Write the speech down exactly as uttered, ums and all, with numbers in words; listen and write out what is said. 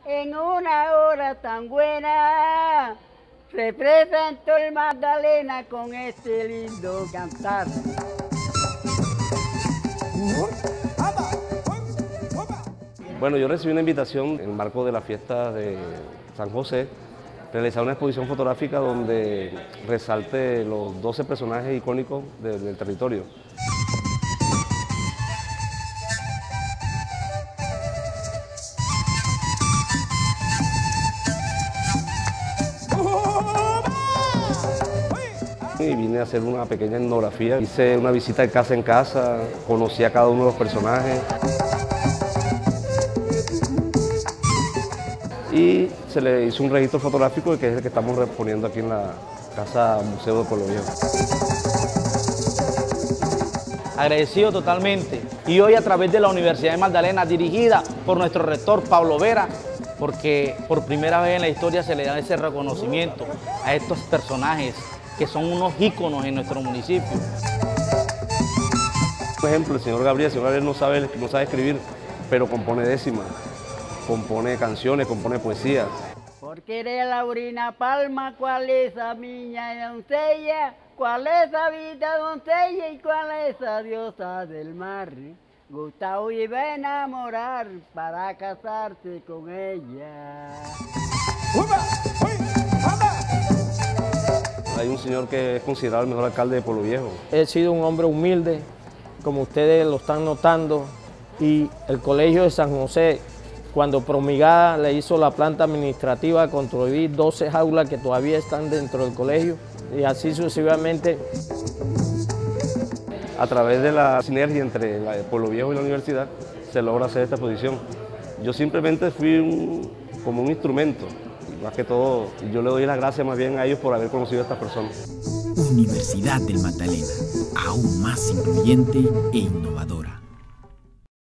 en una hora tan buena, representó el Magdalena con este lindo cantar. Bueno, yo recibí una invitación en el marco de la fiesta de San José, realizar una exposición fotográfica donde resalte los doce personajes icónicos de, del territorio. Y vine a hacer una pequeña etnografía, hice una visita de casa en casa, conocí a cada uno de los personajes. Y se le hizo un registro fotográfico que es el que estamos reponiendo aquí en la Casa Museo de Pueblo Viejo. Agradecido totalmente. Y hoy a través de la Universidad de Magdalena, dirigida por nuestro rector Pablo Vera, porque por primera vez en la historia se le da ese reconocimiento a estos personajes que son unos íconos en nuestro municipio. Por ejemplo, el señor Gabriel, el señor Gabriel no sabe, no sabe escribir, pero compone décimas, compone canciones, compone poesía. Porque eres Laurina Palma, ¿cuál es esa niña doncella? ¿Cuál es esa vida doncella y cuál es esa diosa del mar? Gustavo iba a enamorar para casarse con ella. Hay un señor que es considerado el mejor alcalde de Pueblo Viejo. He sido un hombre humilde, como ustedes lo están notando, y el Colegio de San José, cuando Promigada le hizo la planta administrativa, construí doce jaulas que todavía están dentro del colegio, y así sucesivamente. A través de la sinergia entre la de Pueblo Viejo y la universidad, se logra hacer esta exposición. Yo simplemente fui un, como un instrumento. Más que todo, yo le doy las gracias más bien a ellos por haber conocido a estas personas. Universidad del Magdalena, aún más incluyente e innovadora.